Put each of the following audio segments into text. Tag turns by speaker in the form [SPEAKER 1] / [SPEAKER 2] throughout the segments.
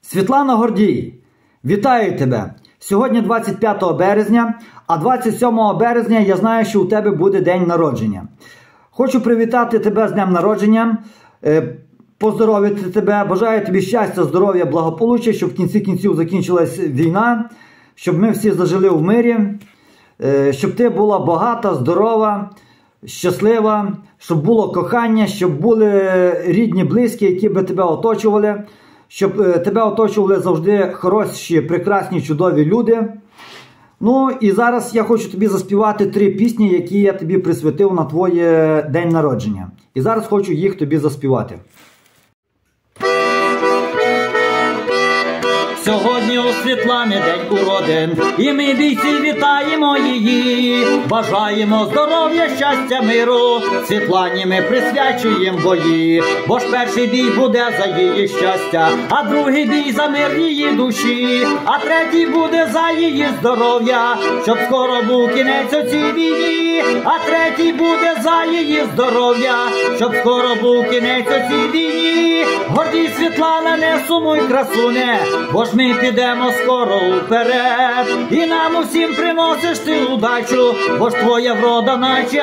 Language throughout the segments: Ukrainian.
[SPEAKER 1] Світлана Гордій, вітаю тебе! Сьогодні 25 березня, а 27 березня я знаю, що у тебе буде день народження. Хочу привітати тебе з днем народження, поздоровити тебе, бажаю тобі щастя, здоров'я, благополуччя, щоб в кінці кінців закінчилась війна, щоб ми всі зажили в мирі, щоб ти була багата, здорова, щаслива, щоб було кохання, щоб були рідні, близькі, які би тебе оточували, щоб тебе оточували завжди хороші, прекрасні, чудові люди. Ну і зараз я хочу тобі заспівати 3 пісні, які я тобі присвятив на твоє день народження. І зараз хочу їх тобі заспівати.
[SPEAKER 2] Сьогодні у Світлани день уродин, і ми бійці вітаємо її. Бажаємо здоров'я, щастя, миру, Світлані ми присвячуємо бої. Бо ж перший бій буде за її щастя, а другий бій за мир її душі, а третій буде за її здоров'я, щоб скоро був кінець у цій війні. А третій буде за її здоров'я, щоб скоро був кінець у цій війні. Гордій, Світлана, не сумуй, красуне, бо ж ми підемо скоро вперед. І нам усім приносиш ти удачу, бо ж твоя врода наче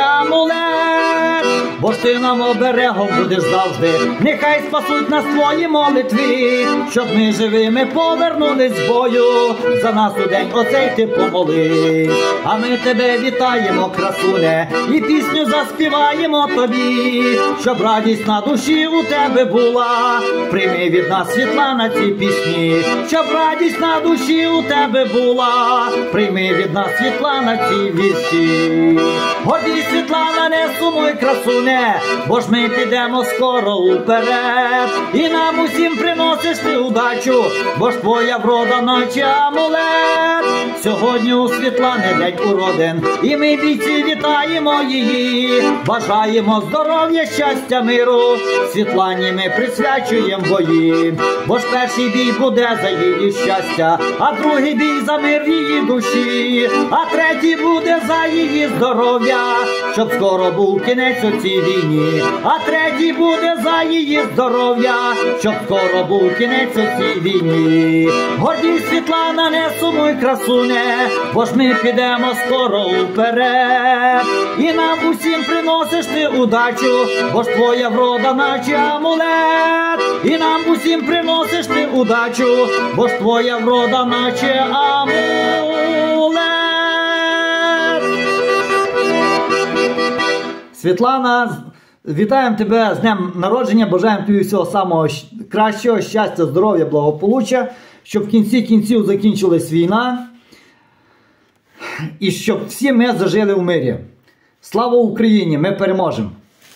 [SPEAKER 2] амулет. Бо ж ти нам оберегом будеш завжди, нехай спасуть нас твої молитви, щоб ми живими повернулись з бою. За нас у день оцей ти помолись. А ми тебе вітаємо, красуне, і пісню заспіваємо тобі, щоб радість на душі у тебе була. Прийми від нас, Світлана, ці пісні, щоб радість на душі у тебе була. Прийми від нас, Світлана, ці вісті. Гордій, Світлана, не сумуй, красуне, бо ж ми підемо скоро уперед. І нам усім приносиш ти удачу, бо ж твоя врода наче амулет. Сьогодні у Світлани день уродин, і ми бійці вітаємо її. Бажаємо здоров'я, щастя, миру, Світлані ми присвячуємо бої. Бо ж перший бій буде за її щастя, а другий бій за мир її душі, а третій буде за її здоров'я, щоб скоро був кінець у цій війні. А третій буде за її здоров'я, щоб скоро був кінець у цій війні. Гордій, Світлана, не сумуй, красуне, бо ж ми підемо скоро вперед. І нам усім приносиш ти удачу, бо ж твоя врода наче амулет. І нам усім приносиш ти удачу, бо ж твоя врода наче амулет.
[SPEAKER 1] Світлана, вітаємо тебе з днем народження, бажаємо тобі всього самого кращого, щастя, здоров'я, благополуччя, щоб в кінці кінців закінчилась війна і щоб всі ми зажили в мирі. Слава Україні! Ми переможемо!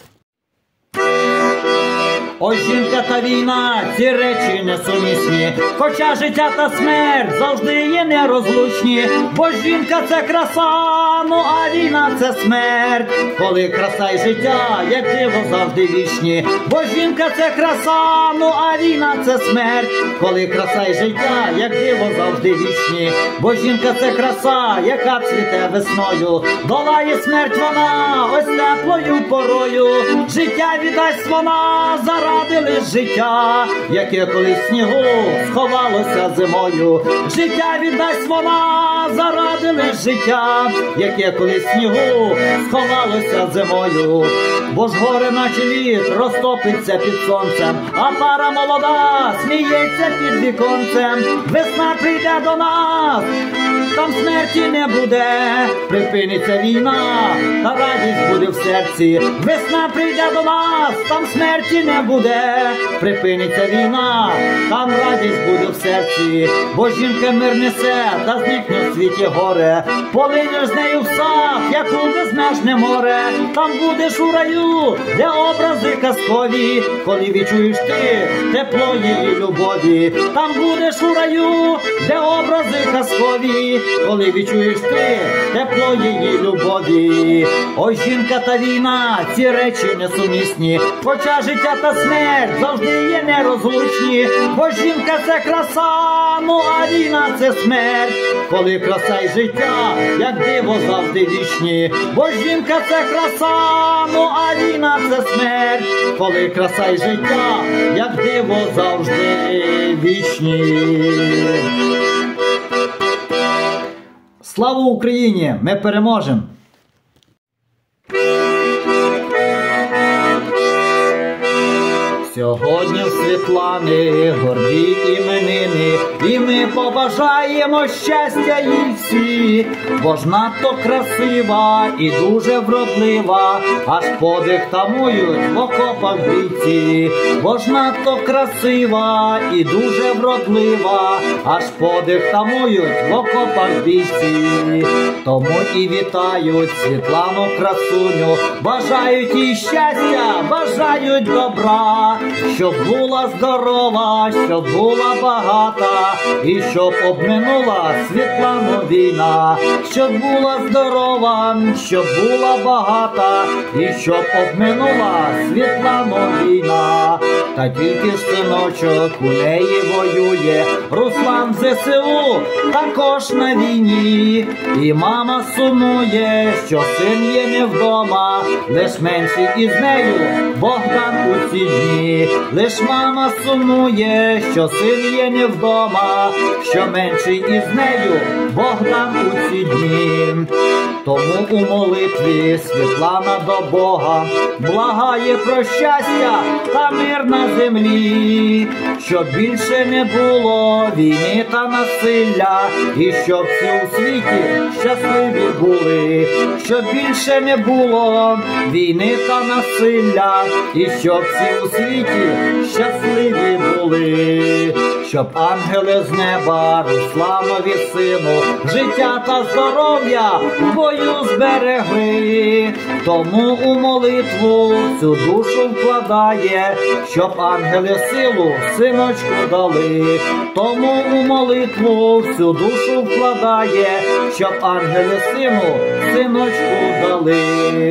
[SPEAKER 2] Ой, жінка та війна, ці речі несумісні, хоча життя та смерть завжди є нерозлучні. Бо жінка – це краса, ну а війна – це смерть, коли краса й життя, як диво, завжди вічні. Бо жінка – це краса, ну а війна – це смерть, коли краса й життя, як диво, завжди вічні. Бо жінка – це краса, яка цвіте весною, долає смерть вона ось теплою порою. Життя віддасть вона заради лиш життя, яке колись в снігу сховалося зимою. Життя віддасть вона заради лиш життя, яке колись в снігу сховалося зимою. Бо ж горе наче лід розтопиться під сонцем, а пара молода сміється під віконцем. Весна прийде до нас, там смерті не буде, припиниться війна, та радість буде в серці. Весна прийде до нас, там смерті не буде, припиниться війна, там радість буде в серці. Бо жінка мир несе, та зникне в світі горе, полинеш з нею в сад, як у безмежне море. Там будеш у раю, де образи казкові, коли відчуєш ти тепло її любові. Там будеш у раю, де образи казкові, коли відчуєш ти тепло її любові. Ой, жінка та війна, ці речі несумісні, хоча життя та смерть завжди є нерозлучні. Бо жінка – це краса, ну а війна – це смерть, коли краса й життя, як диво, завжди вічні. Бо жінка – це краса, ну а війна – це смерть, коли краса й життя, як диво, завжди вічні. вічні.
[SPEAKER 1] Слава Україні! Ми переможемо!
[SPEAKER 2] Сьогодні в Світлани горді іменини, і ми побажаємо щастя їй всі, бо ж надто красива і дуже вродлива, аж подих тамують в окопах бійці. Бо ж надто красива і дуже вродлива, аж подих тамують в окопах бійці. Тому і вітають Світлану красуню, бажають їй щастя, бажають добра, щоб була здорова, щоб була багата, і щоб обминула Світлану війна. Щоб була здорова, щоб була багата, і щоб обминула Світлану війна. Та тільки ж синочок у неї воює, Руслан в ЗСУ також на війні. І мама сумує, що син є не вдома, лиш менший із нею Богдан у ці дні. Лиш мама сумує, що син є не вдома, що менший із нею Богдан у ці дні. Тому у молитві Світлана до Бога благає про щастя та мир на землі, щоб більше не було війни та насилля, і щоб всі у світі щасливі були. Щоб більше не було війни та насилля, і щоб всі у світі щасливі були. Щоб ангели з неба Русланові сину життя та здоров'я в бою зберегли. Тому у молитву цю душу вкладає, щоб ангели силу синочку дали. Тому у молитву всю душу вкладає, щоб ангели сину синочку дали.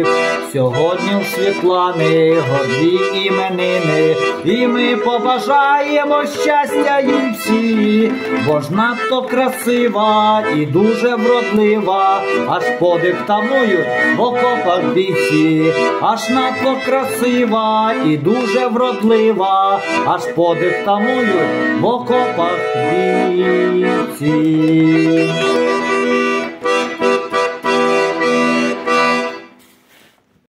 [SPEAKER 2] Сьогодні в Світлани горді іменини, і ми побажаємо щастя їй всі, бо ж надто красива і дуже вродлива, аж подих тамують в окопах бійці. Аж надто красива і дуже вродлива, аж подих тамують в окопах бійці.